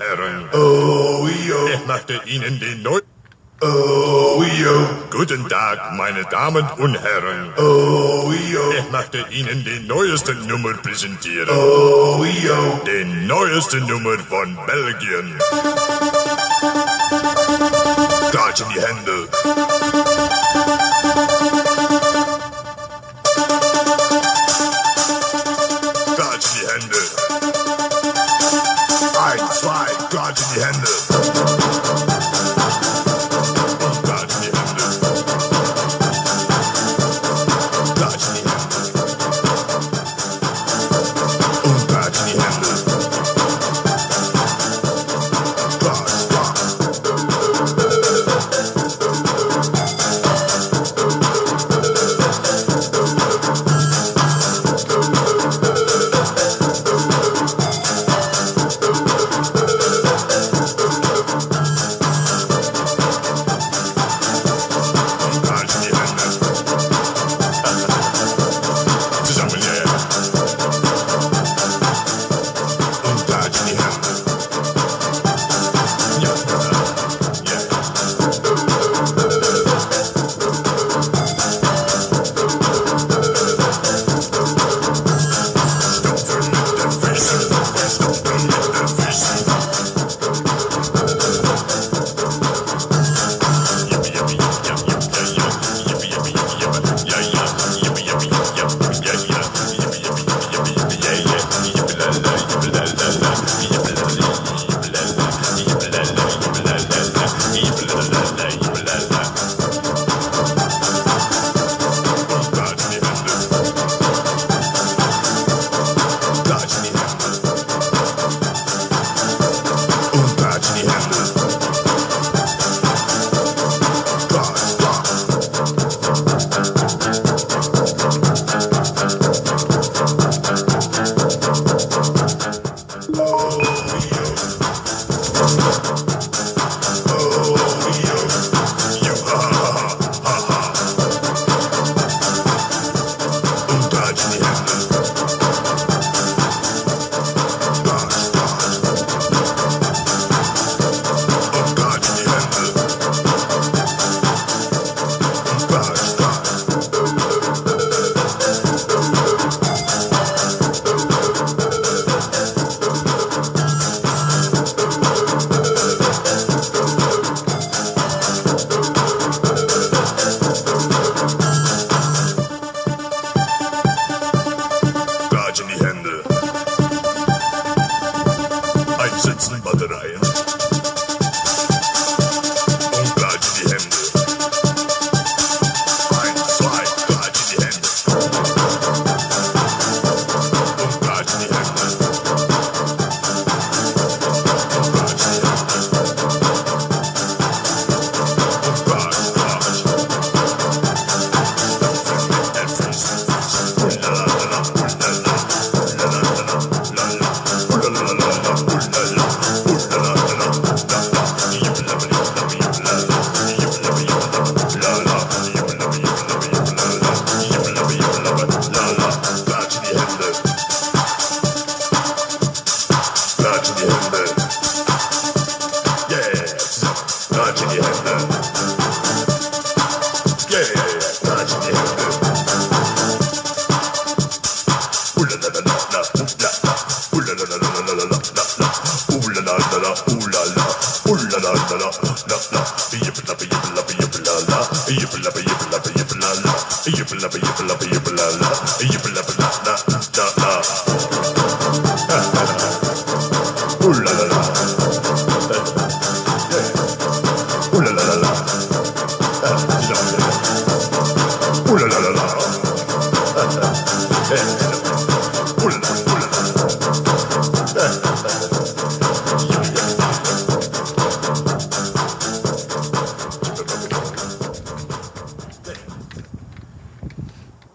Herren. Oh, yo. Ich möchte Ihnen den neuen... Oh, yo. Guten Tag, meine Damen und Herren. Oh, yo. Ich möchte Ihnen den neuesten Nummer präsentieren. Oh, yo. Den neuesten Nummer von Belgien. Klatsch in die Hände. Klatsch in die Hände. 1, 2, klatsch in die Hände. Und klatsch in die Hände. Klatsch in die Hände. Und klatsch in die Hände. Klatsch, klatsch. Einsetzen Batterien. Und klatsch in die Hände. 1, 2, klatsch in die Hände. Und klatsch in die Hände. Und klatsch in die Hände. Und klatsch, klatsch. Mit den Füßen. Ullalala, ullalala, ullalala, ullalala, ullalala.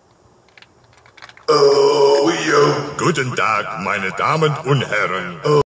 Oh, yo. Guten Tag, meine Damen und Herren.